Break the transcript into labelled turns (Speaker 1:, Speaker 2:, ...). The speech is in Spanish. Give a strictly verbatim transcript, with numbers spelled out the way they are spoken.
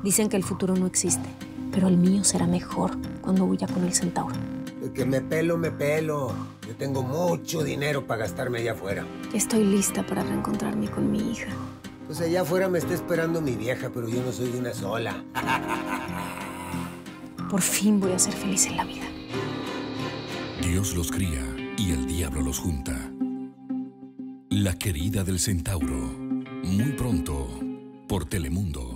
Speaker 1: Dicen que el futuro no existe, pero el mío será mejor cuando huya con el centauro.
Speaker 2: De que me pelo, me pelo. Yo tengo mucho dinero para gastarme allá afuera.
Speaker 1: Estoy lista para reencontrarme con mi hija.
Speaker 2: Pues allá afuera me está esperando mi vieja, pero yo no soy de una sola.
Speaker 1: Por fin voy a ser feliz en la vida.
Speaker 3: Dios los cría y el diablo los junta. La querida del centauro. Muy pronto, por Telemundo.